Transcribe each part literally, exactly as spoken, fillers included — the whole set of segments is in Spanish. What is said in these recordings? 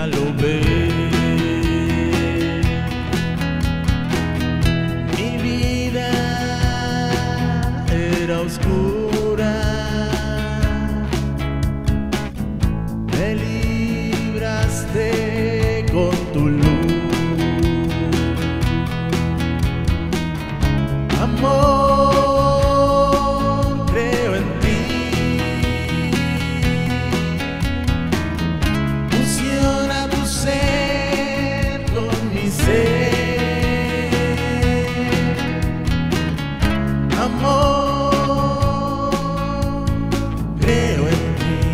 ya lo ves. Mi vida era oscura, me libraste con tu luz. Amor, creo en ti, fusiona tu ser con mi ser. Amor, creo en ti,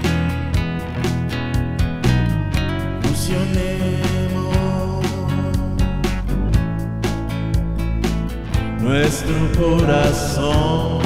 fusionemos nuestro corazón.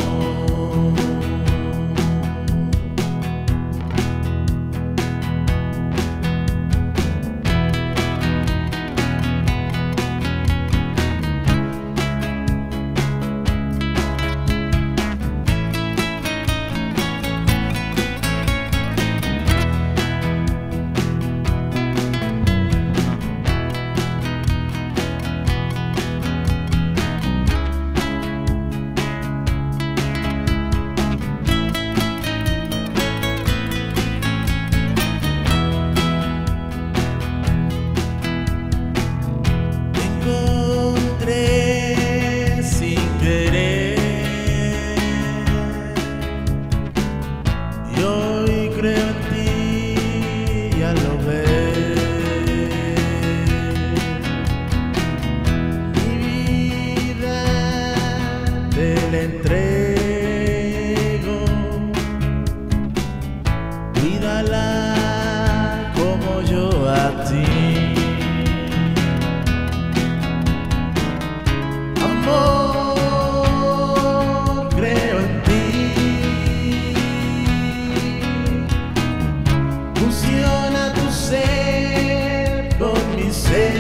Creo en ti, ya lo ves. Mi vida te la entrego, cuídala como yo a ti. Amor, creo en ti, fusiona tu ser con mi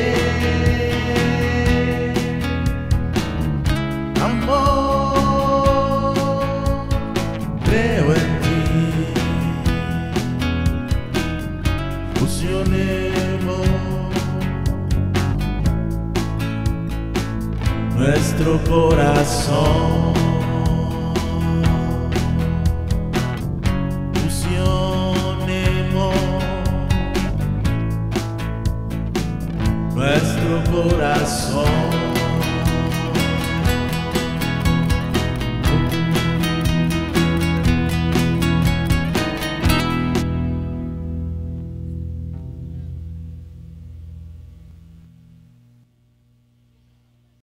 ser. Amor, creo en ti, fusionemos nuestro corazón.